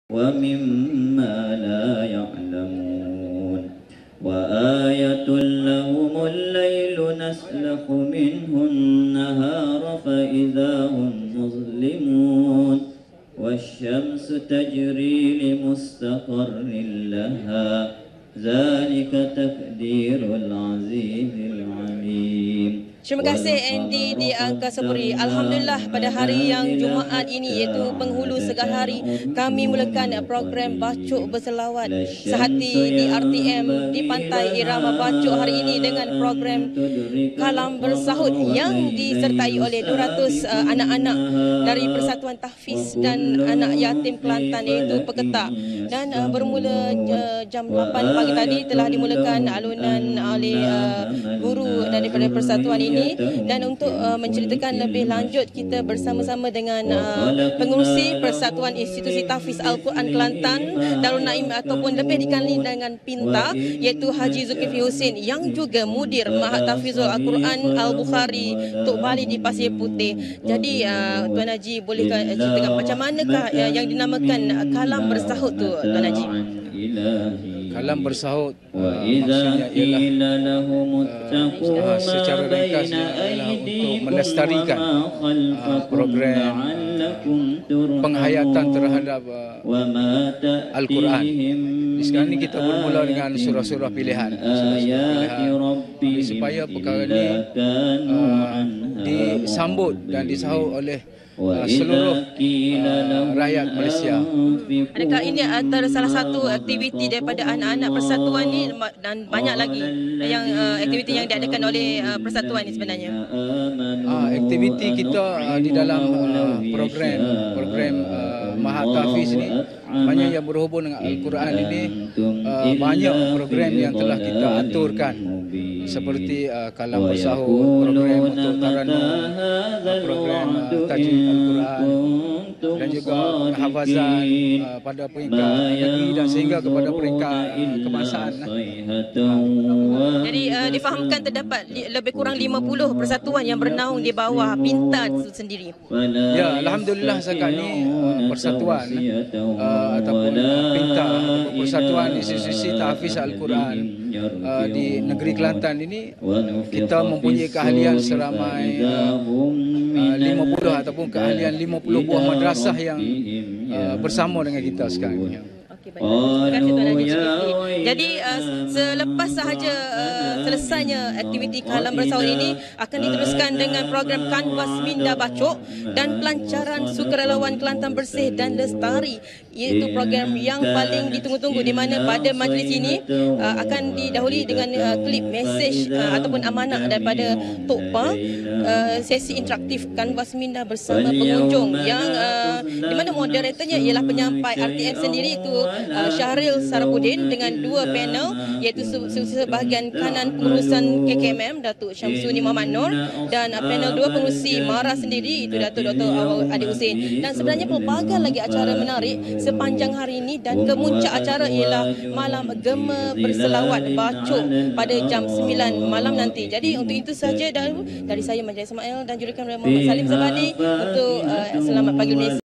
ومما لا يعلمون وآية لهم الليل نسلخ منه النهار فإذا هم مظلمون والشمس تجري لمستقر لها ذلك تقدير العزيز العليم. Terima kasih Andy di Angka Sepuri. Alhamdulillah pada hari yang Jumaat ini iaitu penghulu segala hari kami mulakan program Bacuk Berselawat Sehati di RTM di Pantai Irama Bacuk hari ini dengan program Kalam Bersahut yang disertai oleh 200 anak-anak dari Persatuan Tahfiz dan Anak Yatim Kelantan iaitu Peketak. Dan bermula jam 8 pagi tadi telah dimulakan alunan oleh guru daripada persatuan ini. Dan untuk menceritakan lebih lanjut kita bersama-sama dengan pengurusi Persatuan Institusi Tahfiz Al-Quran Kelantan Darul Naim ataupun lebih dikenali dengan PINTA iaitu Haji Zulkifli Husin yang juga mudir Ma'had Tahfizul Al-Quran Al-Bukhari Tok Bali di Pasir Putih. Jadi Tuan Haji boleh ceritakan macam manakah yang dinamakan Kalam Bersahut tu Tuan Haji? Kalam bersahut maksudnya ialah secara ringkas adalah untuk melestarikan program penghayatan terhadap Al-Quran. Sekarang ini kita bermula dengan surah-surah pilihan, supaya perkara ini disambut dan disahut oleh seluruh rakyat Malaysia. Adakah ini antara salah satu aktiviti daripada anak-anak persatuan ini dan banyak lagi yang aktiviti yang diadakan oleh persatuan ini sebenarnya? Aktiviti kita di dalam program Ma'had Tahfiz ini banyak yang berhubung dengan Al-Quran ini. Banyak program yang telah kita aturkan seperti Kalam Bersahut, program untuk taranum, program tajwid Al-Quran dan juga hafazan pada peringkat negeri dan sehingga kepada peringkat kebangsaan. Jadi difahamkan terdapat lebih kurang 50 persatuan yang bernaung di bawah PINTA itu sendiri. Ya, alhamdulillah setakat ini persatuan ataupun PINTA ataupun Persatuan Institusi Tahfiz Al-Quran di negeri Kelantan ini kita mempunyai keahlian seramai 50 ataupun keahlian 50 buah madrasah yang bersama dengan kita sekarang ini. Okey, baik. Terima kasih Tuan Haji Zulkifli. Jadi selepas sahaja selesainya aktiviti Kalam Bersahut ini akan diteruskan dengan program Kanvas Minda Bacuk dan pelancaran sukarelawan Kelantan Bersih dan Lestari iaitu program yang paling ditunggu-tunggu di mana pada majlis ini akan didahului dengan klip mesej ataupun amanah daripada Tok Pa, sesi interaktif Kanvas Minda bersama pengunjung yang di mana moderatornya ialah penyampai RTM sendiri itu Syahril Sarapudin dengan dua panel iaitu sebahagian kanan pengurusan KKMM Datuk Syamsuni Muhammad Nur dan panel dua pengurusi MARA sendiri itu Datuk Dr. Awal Adi Hussein. Dan sebenarnya pelbagai lagi acara menarik sepanjang hari ini dan kemuncak acara ialah malam Gema Berselawat Bacuk pada jam 9 malam nanti. Jadi untuk itu saja dari saya Majlis Ismail dan jurukamera Muhammad Salim Zabadi untuk Selamat Pagi Malaysia.